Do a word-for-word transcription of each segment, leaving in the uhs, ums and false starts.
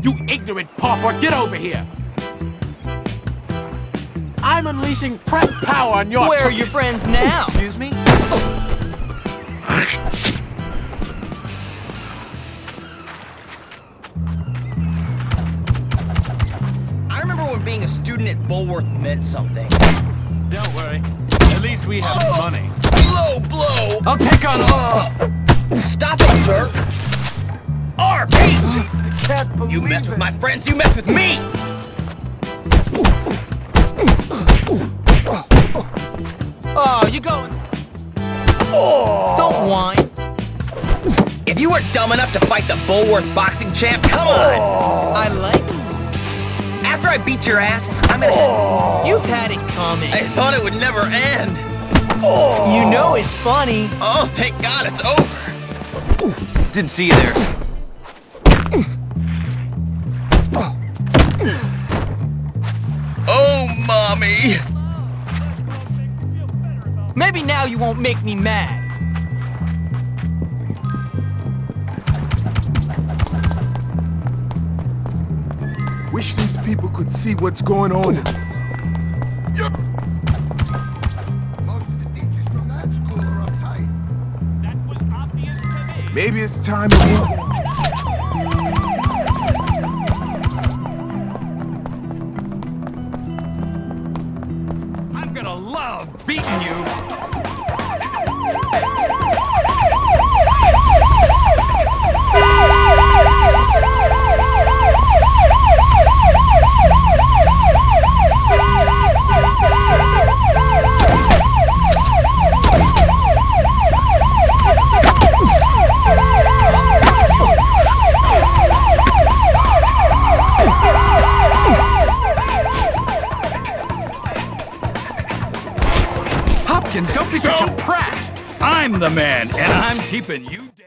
You ignorant pauper, get over here! I'm unleashing prep power on your... Where are your friends now? Excuse me? I remember when being a student at Bullworth meant something. Don't worry. At least we have Oh. money. Low blow! I'll take on... Uh, Stop it, sir! R P! I can't believe You mess it. with my friends, you mess with me! Oh, you going... Don't whine. If you were dumb enough to fight the Bullworth boxing champ, come on! I like it. After I beat your ass, I'm gonna... You've had it coming. I thought it would never end. You know it's funny. Oh, thank God it's over. Didn't see you there. Oh, Mommy! Maybe now you won't make me mad. Wish these people could see what's going on. Most of the teachers from that school are uptight. That was obvious to me. Maybe it's time to move on. I'm gonna love beating you. Hopkins, don't be such a prat! I'm the man, and I'm keeping you down.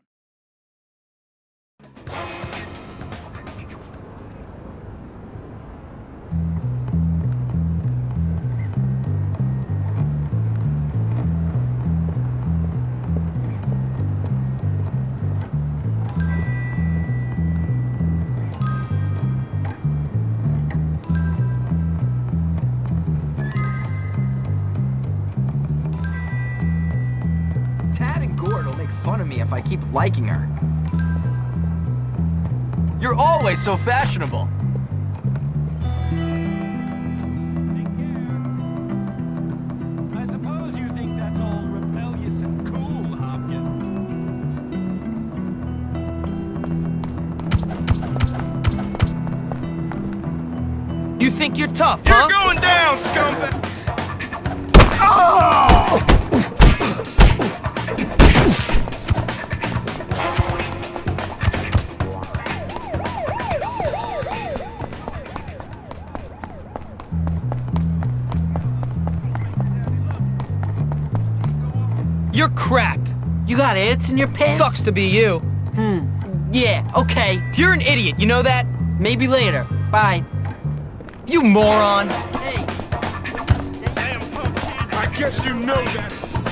Tad and Gord will make fun of me if I keep liking her. You're always so fashionable. Take care. I suppose you think that's all rebellious and cool, Hopkins. You think you're tough, You're huh? going down, scumbag! You're crap. You got ants in your pants? Sucks to be you. Hmm. Yeah, okay. You're an idiot, you know that? Maybe later. Bye. You moron. Hey. I guess you know that.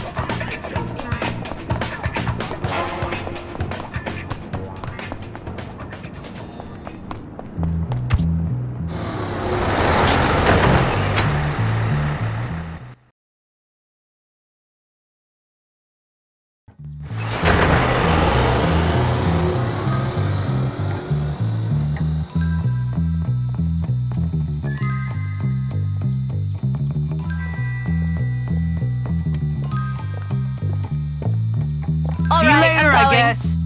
See you later, I guess.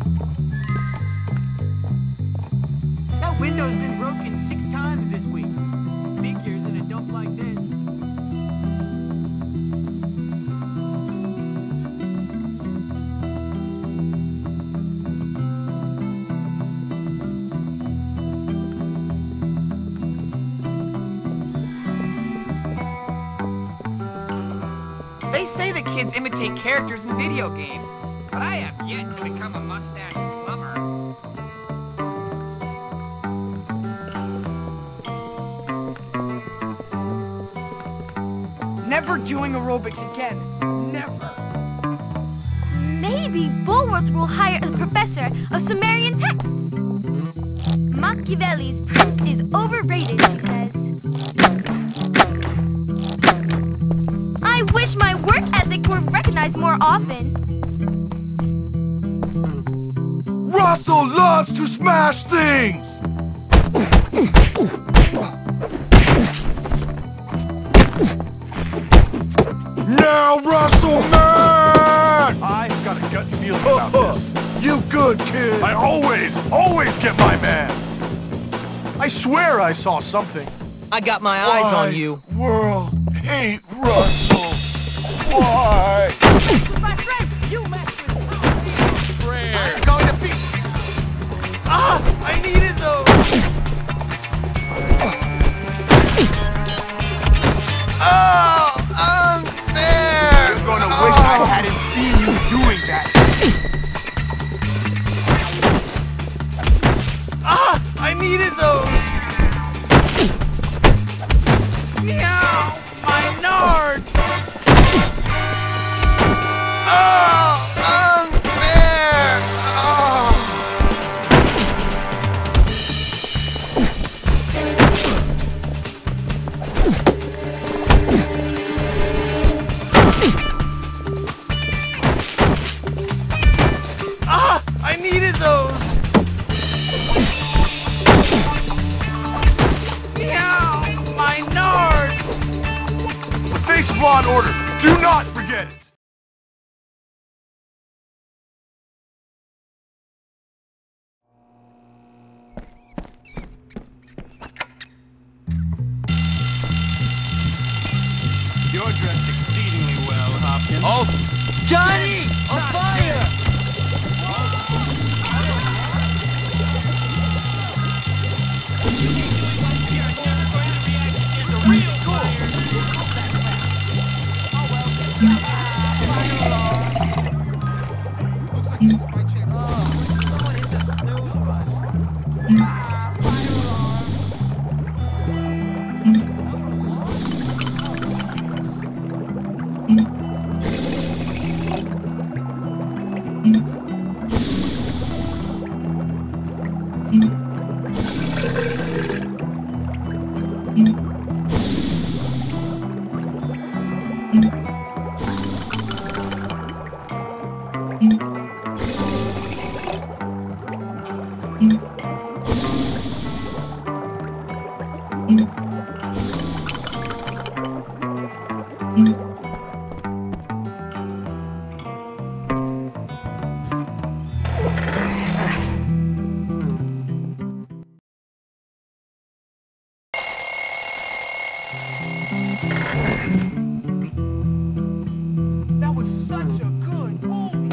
That window's been broken six times this week. Figures in a dump like this. They say that kids imitate characters in video games, but I have yet to become a mustache plumber. Never doing aerobics again. Never. Maybe Bullworth will hire a professor of Sumerian texts. Mach Machiavelli's prince is overrated, she says. I wish my work ethic were recognized more often. Russell loves to smash things! Now, Russell, man! I've got a gut feeling about this. You good, kid? I always, always get my man. I swear I saw something. I got my eyes Why on you. World hate Russell. Why? My friend, you messed with I'm going to be... Ah! I needed those! Oh, unfair! You're gonna oh. wish I hadn't seen you doing that. Ah! I needed those! Meow, my nard! Oh, unfair! Oh. Ah! I needed those! Meow, my nard! The face of law and order. Do not forget it. You're dressed exceedingly well, Hopkins. Oh, Johnny! On fire! Looks like this is my chance. someone hit the snooze button. That was such a good movie.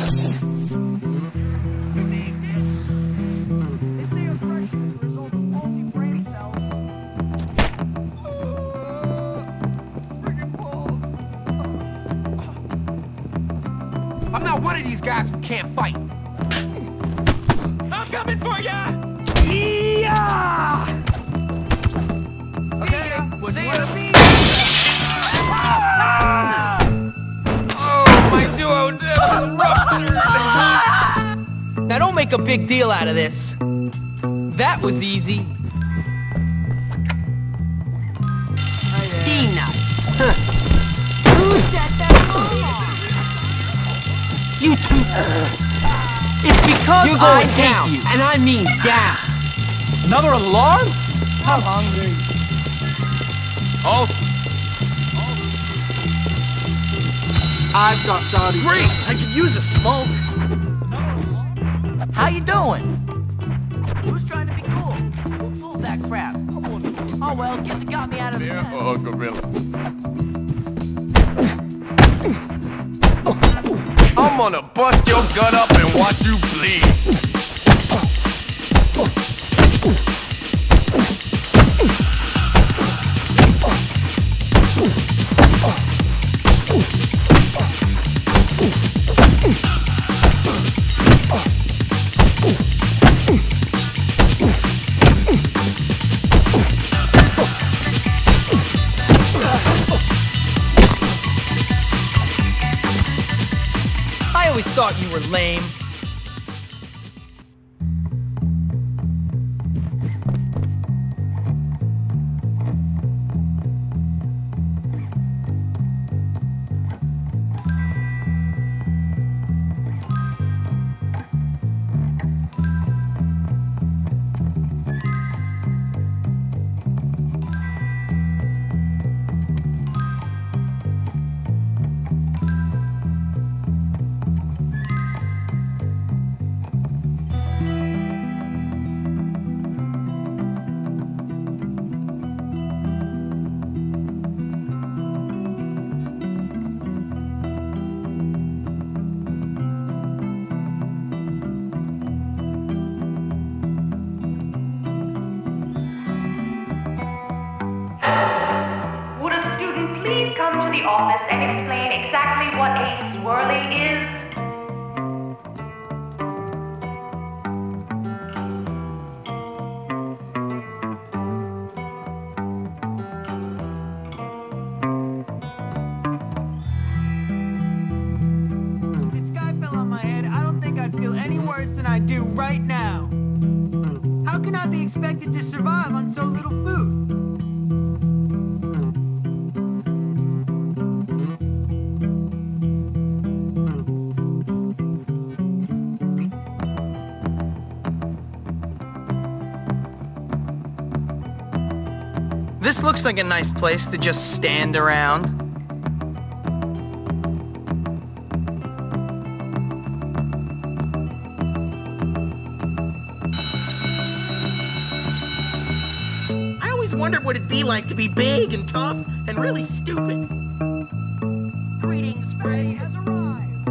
You dig this? They say oppression is a result of faulty brain cells. Friggin' balls. I'm not one of these guys who can't fight. I'm coming for ya! Yeah! Okay, was See one ya. of me. Oh, my duodenum ruptured! Now don't make a big deal out of this. That was easy. Peanut. Who set that off? You two. It's because You I going hate down. you, and I mean down. Another alarm? I'm hungry. Oh, I've got Saudi. great! I could use a smoke. How you doing? Who's trying to be cool? Who pulled that crap? Oh well, guess it got me out of the test. Oh, gorilla. I'm gonna bust your gut up and watch you bleed. I always thought you were lame. office and explain exactly what a swirly is? If the sky fell on my head, I don't think I'd feel any worse than I do right now. How can I be expected to survive on so little food? This looks like a nice place to just stand around. I always wondered what it'd be like to be big and tough and really stupid. Greetings, Freddy has arrived.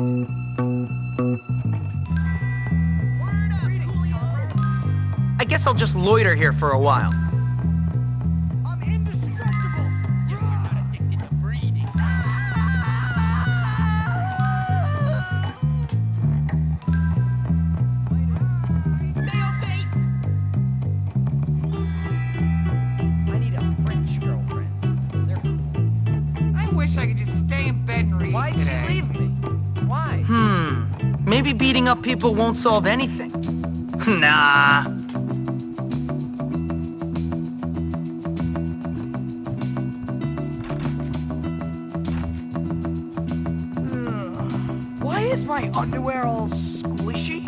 Word up, Julio. I guess I'll just loiter here for a while. I'm indestructible! Guess you're not addicted to breeding. I need a French girlfriend. They're cool. I wish I could just stay in bed and read Why'd today. she leave me? Why? Hmm. Maybe beating up people won't solve anything. Nah. Why is my underwear all squishy?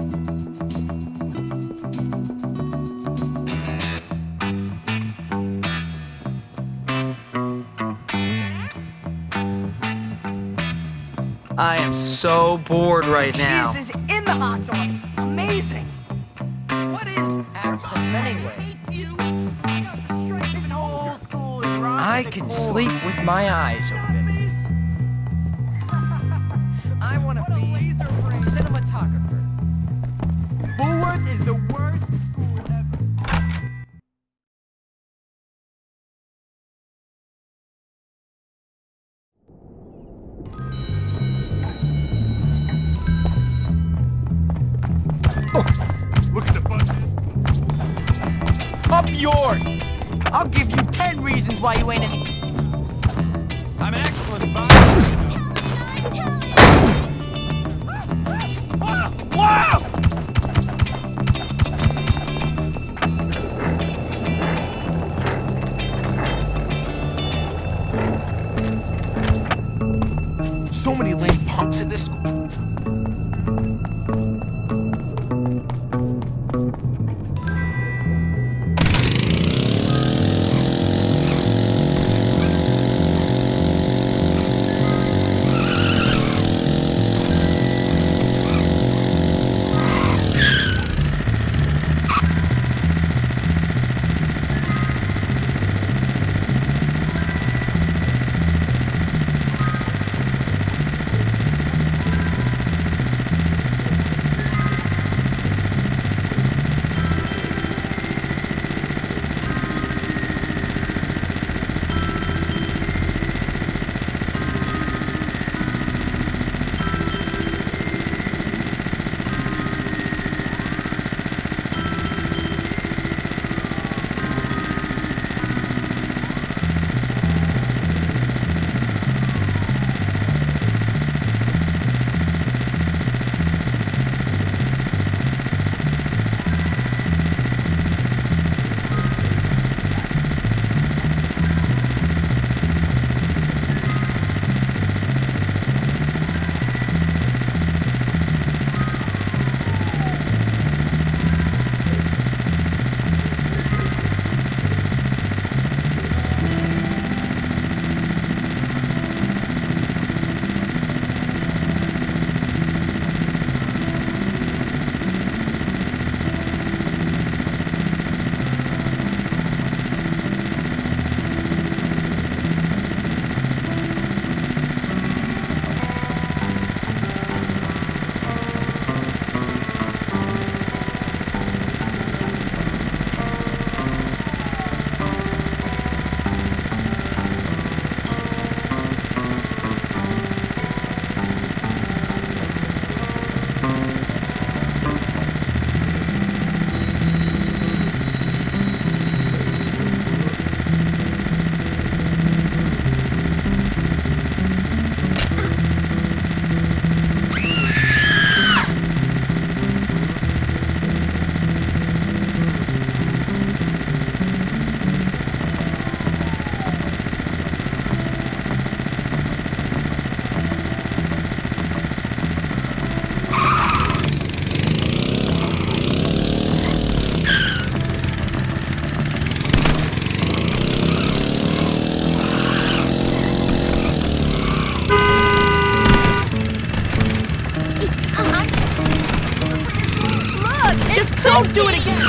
I am so bored right now. Cheese is in the hot dog. Amazing. What is absent anyway? Hates you. I got the strength. This whole school is rotten I to the can core. sleep with my eyes open. I want to be a cinematographer. Bullworth is the worst school ever. Look at the budget. Up yours. I'll give you ten reasons why you ain't any. I'm an excellent buyer, you know. Wow! So many lame punks in this school. Don't do it again!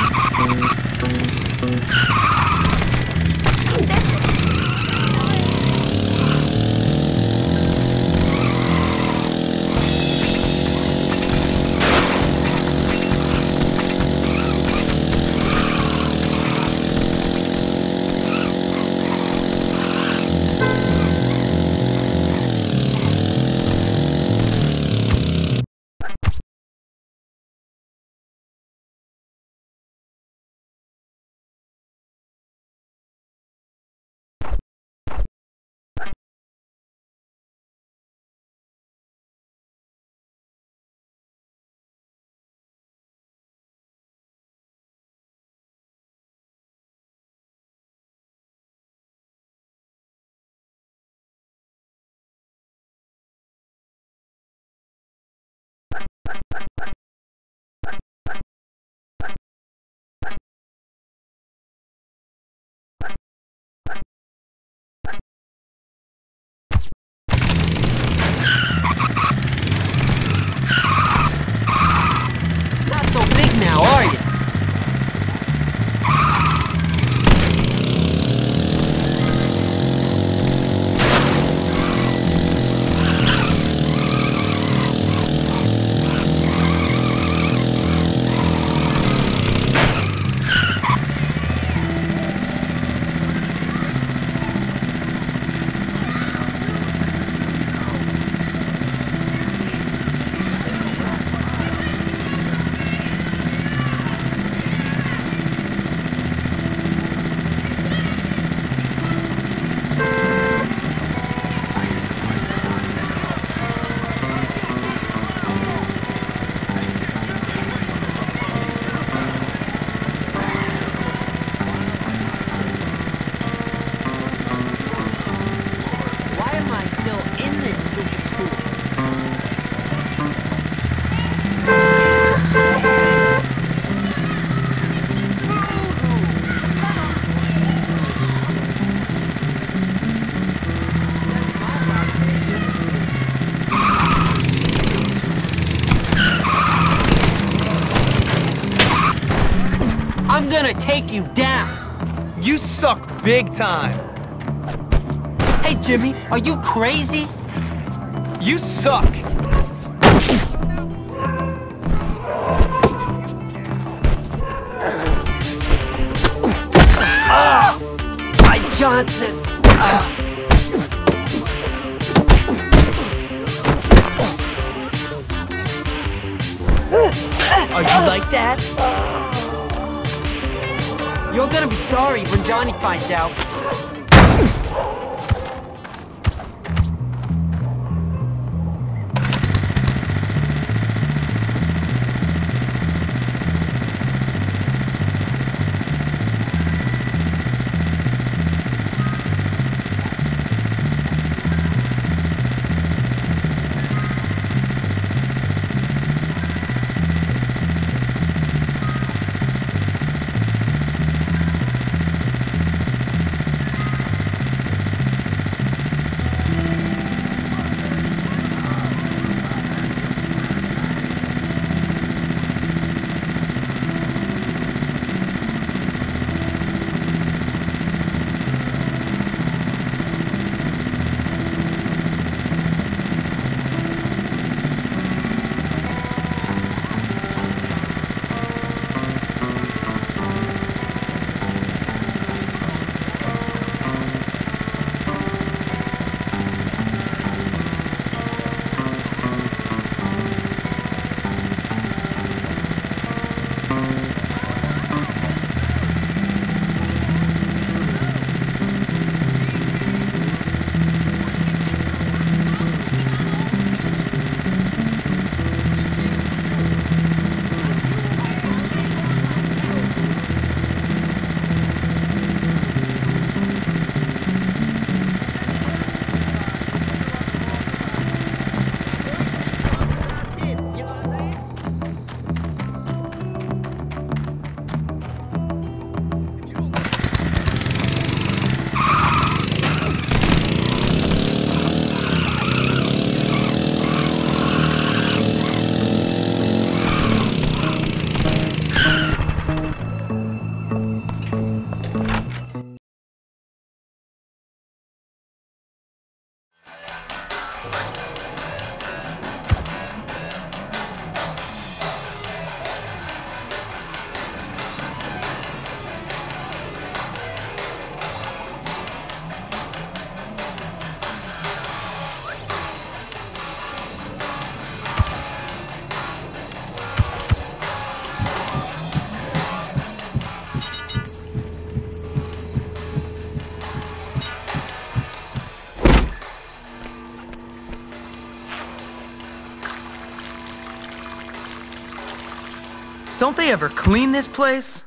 I'm gonna take you down. You suck big time. Hey, Jimmy, are you crazy? You suck. Ah! By Johnson. Ah. Are you like that? You're gonna be sorry when Johnny finds out. Don't they ever clean this place?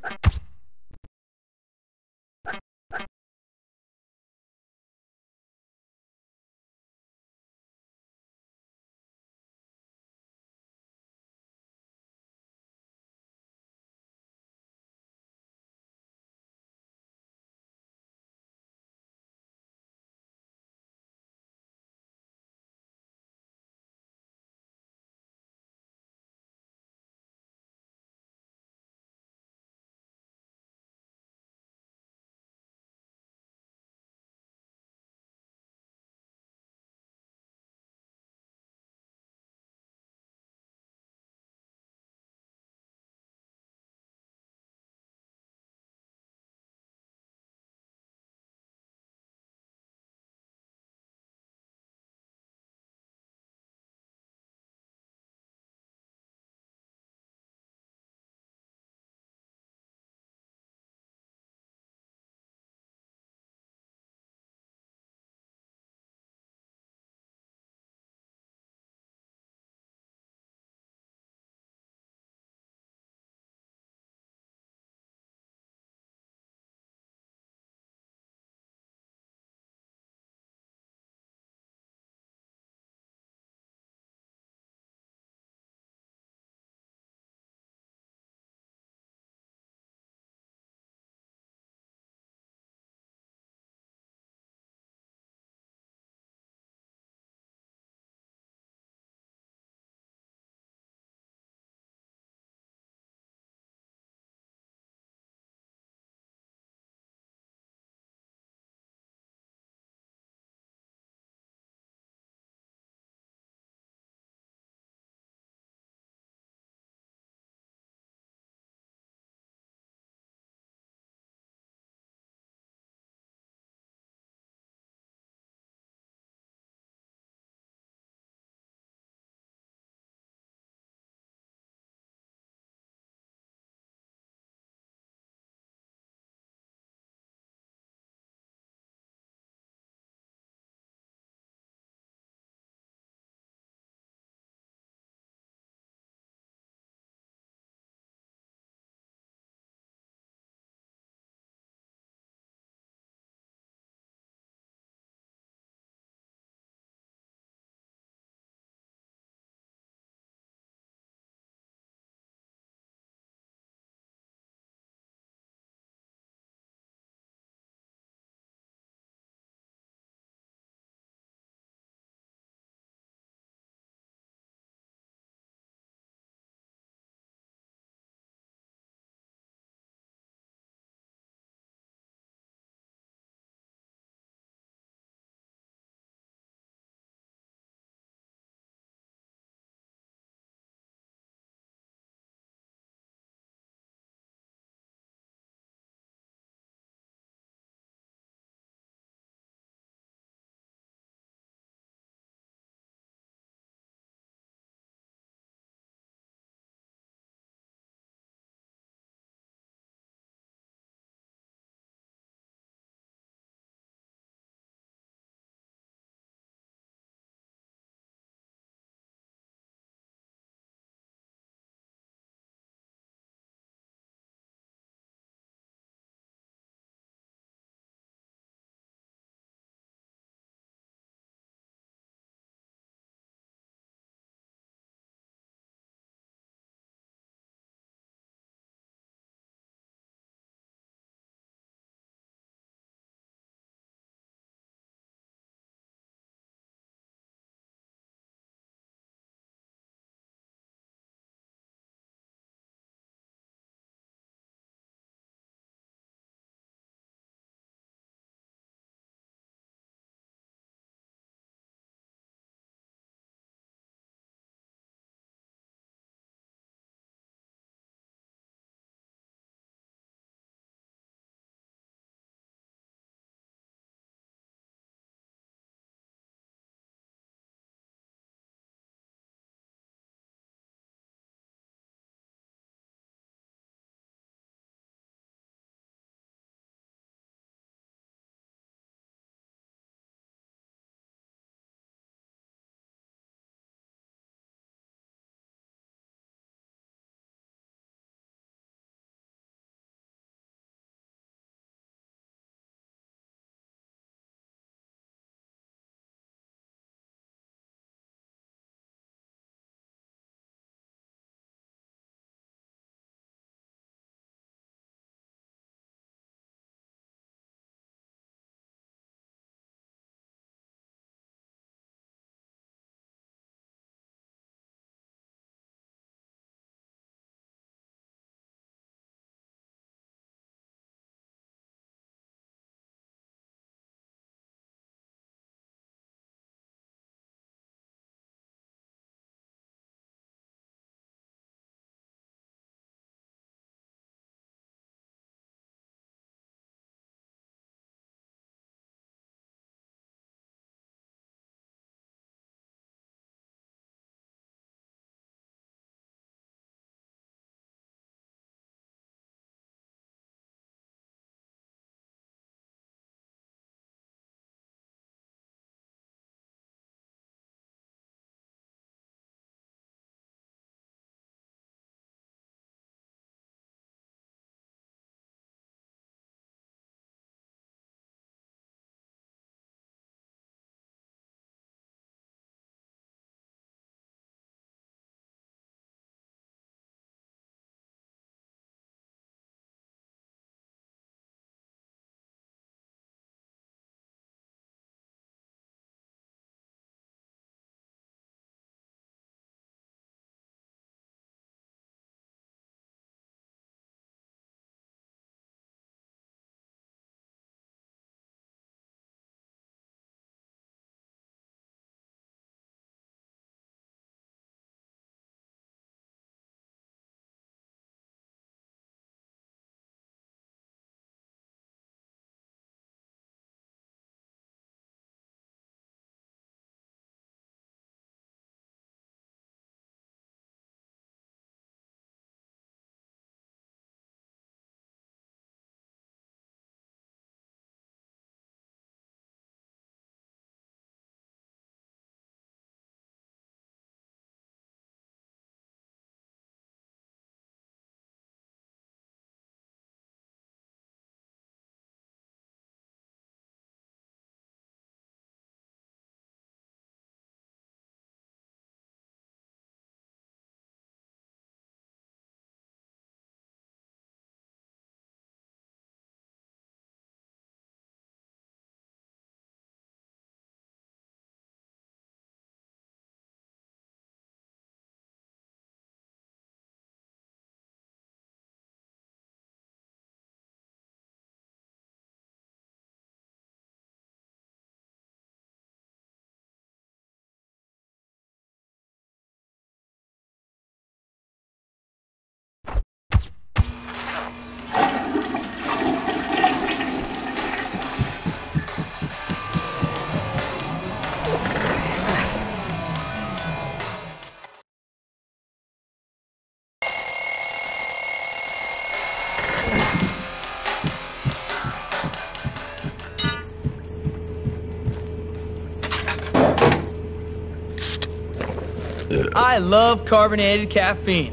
I love carbonated caffeine.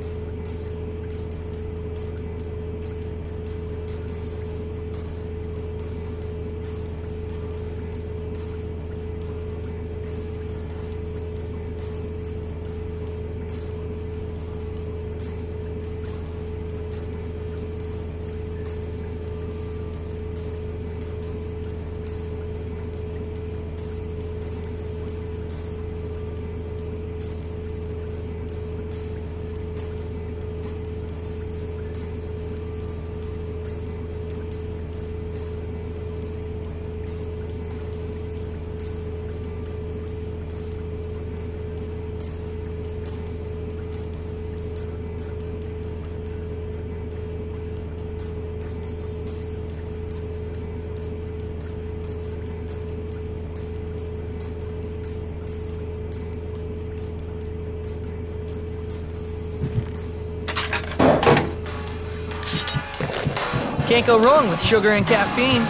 Can't go wrong with sugar and caffeine.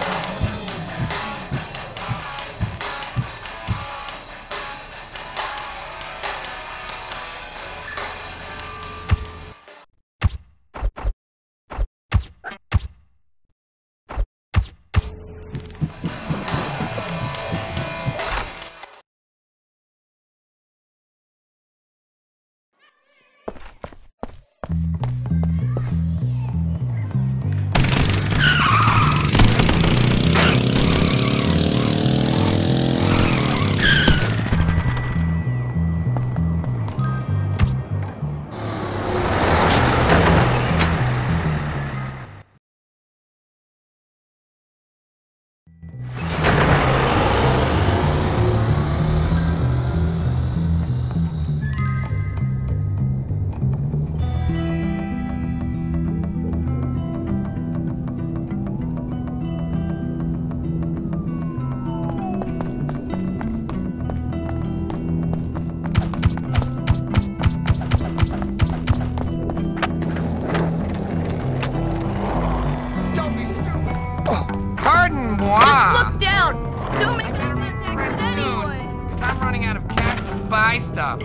Just look down! Don't make me attack anyone! Because I'm running out of cash to buy stuff.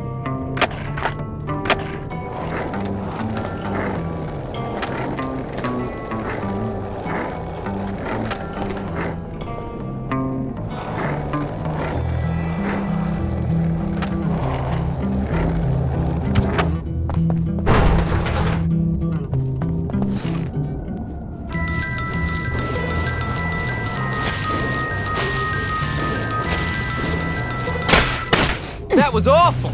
That was awful!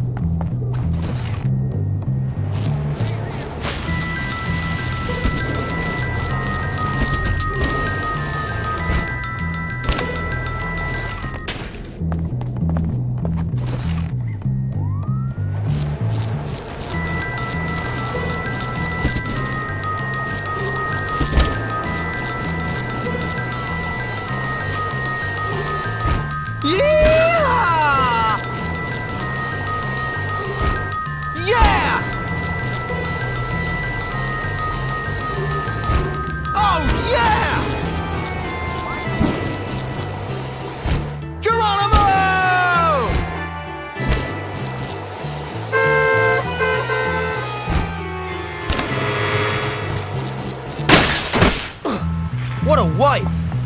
What a wipe!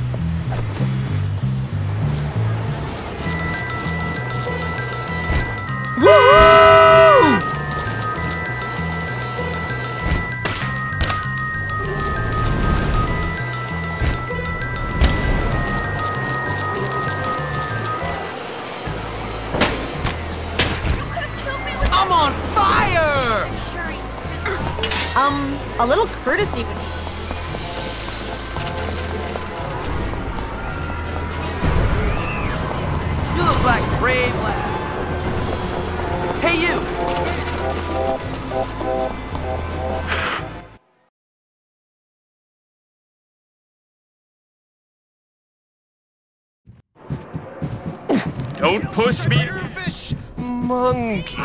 Woo! I'm on fire! Um, a little courtesy would You look like a brave lad. Hey, you! Don't push me! Nervous monkey.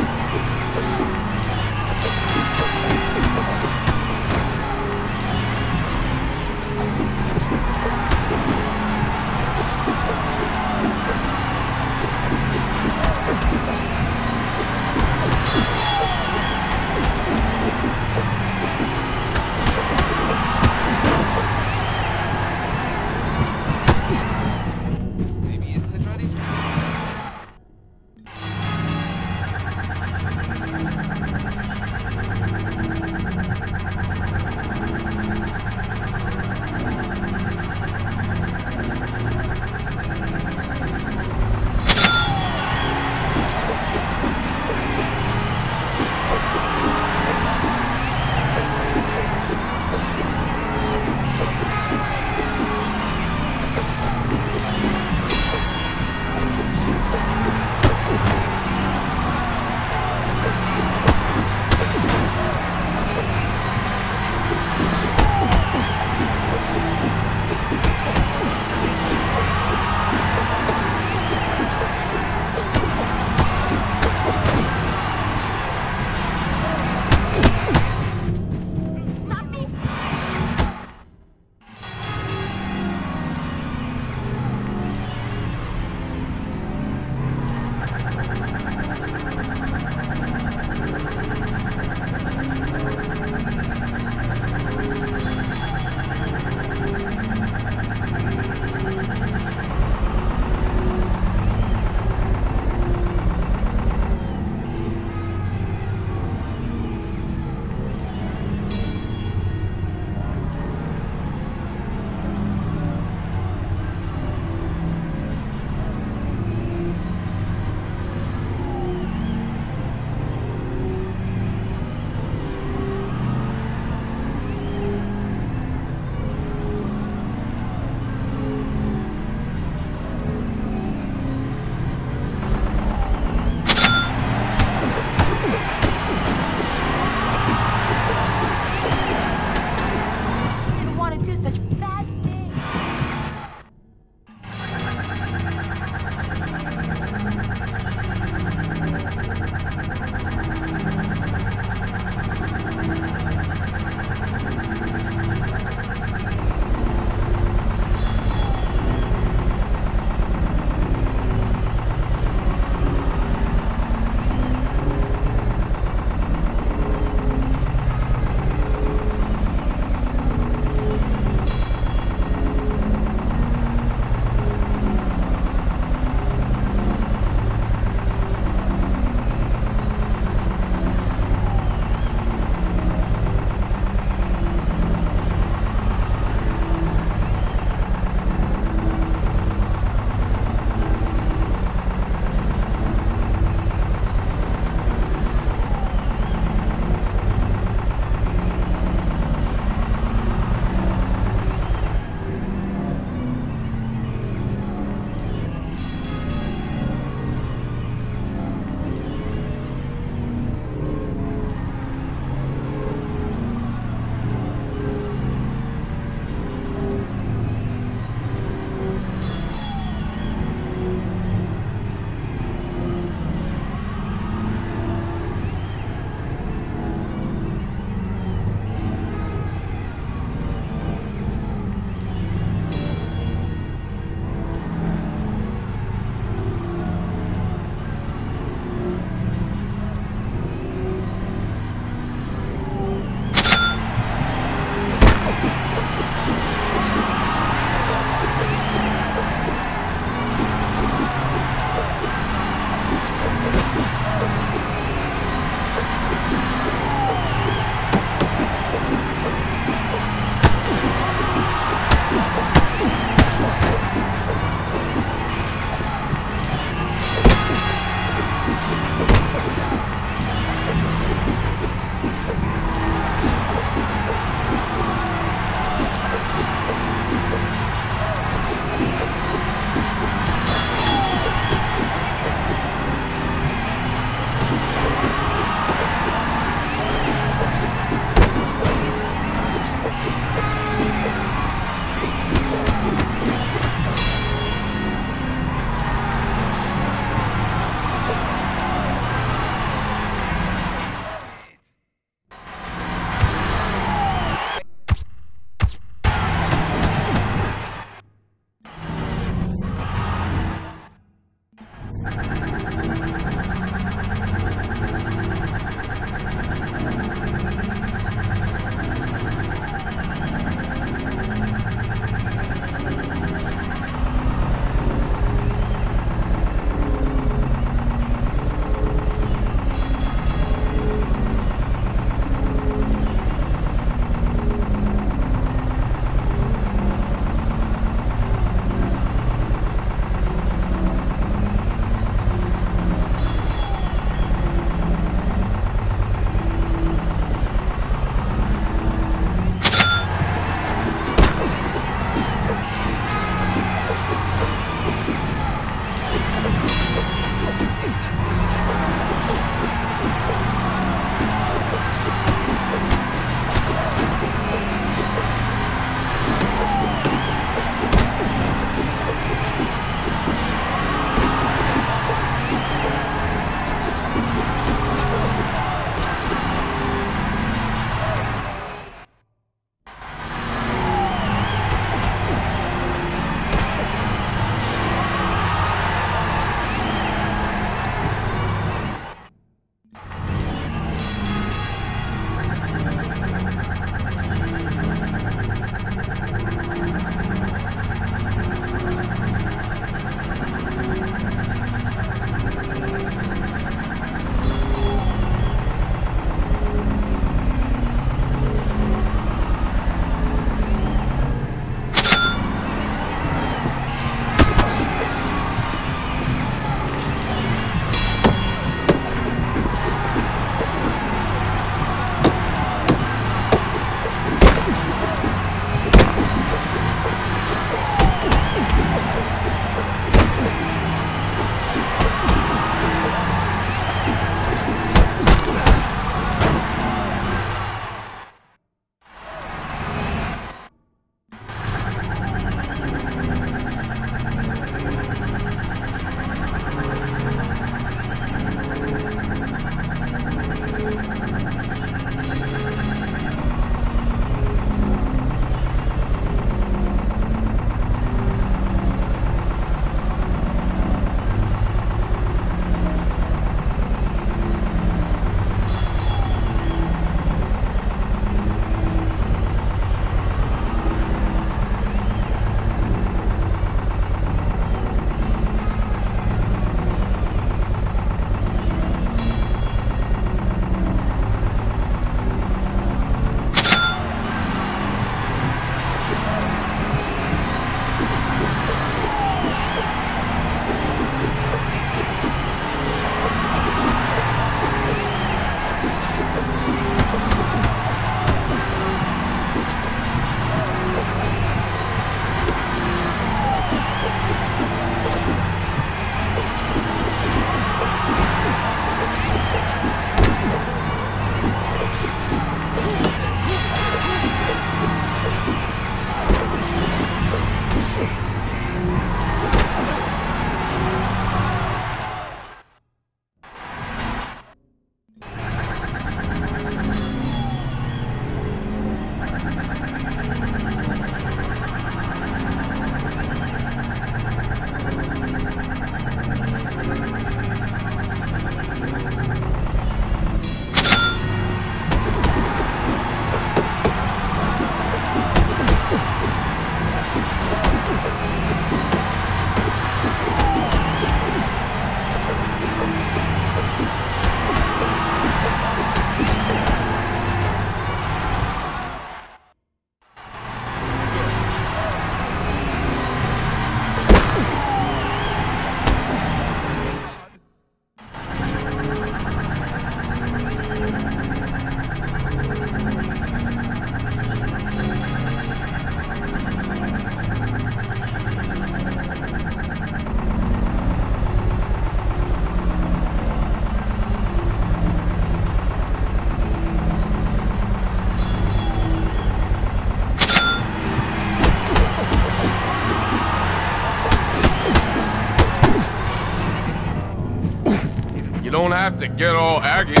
You don't have to get all aggy.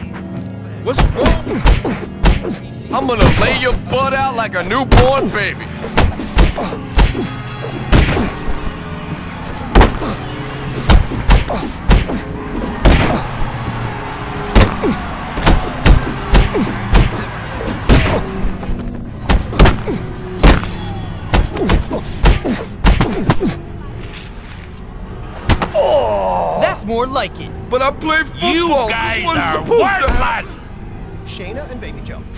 What's wrong? I'm gonna lay your butt out like a newborn baby. more like it. But I play football. You This guys wasn't are supposed to happen. worthless! Shayna and Baby Joe.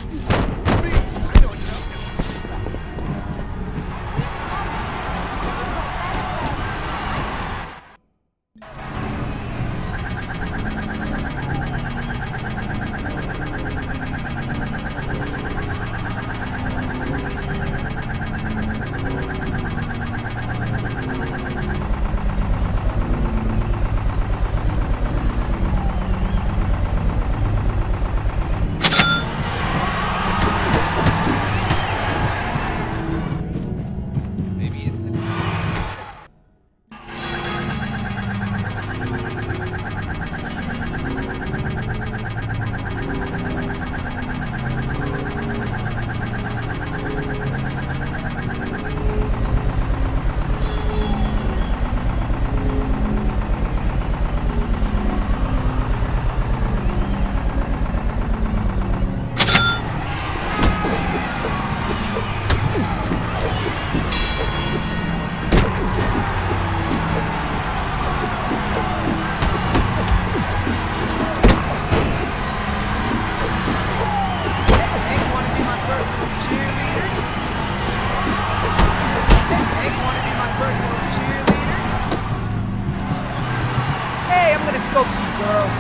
Scope some girls.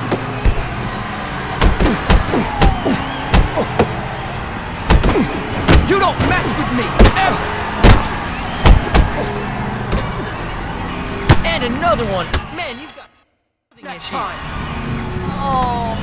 You don't mess with me, ever! And another one. Man, you've got that time. Oh.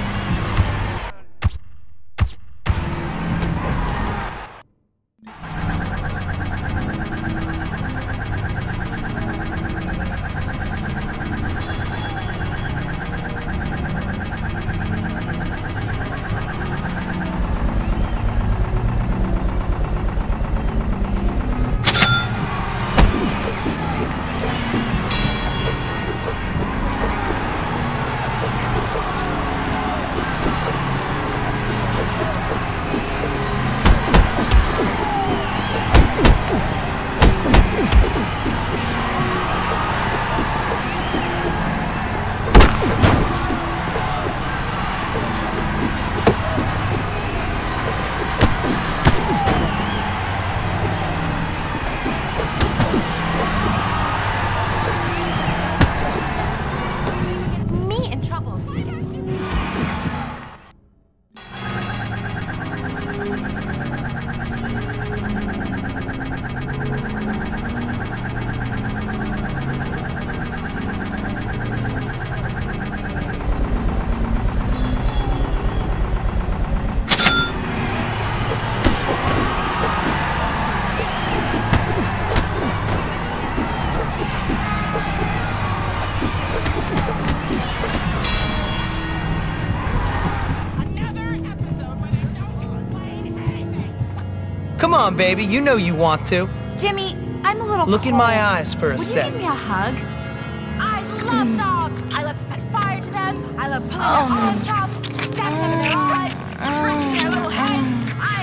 Come on, baby, you know you want to. Jimmy, I'm a little Look in cold. my eyes for a Would sec. you give me a hug? I love dogs. I love to set fire to them. I love pulling Oh. their arms out, stabbing them in their eyes, crushing their little heads. I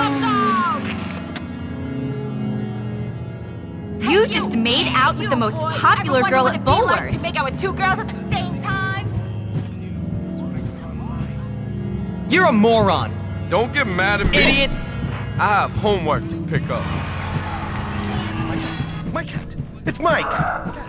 love dogs. You just made out with the most popular girl at Bullard. Like to make out with two girls at the same time. You're a moron. Don't get mad at me. Idiot. I have homework to pick up. Mike, Mike, it's Mike.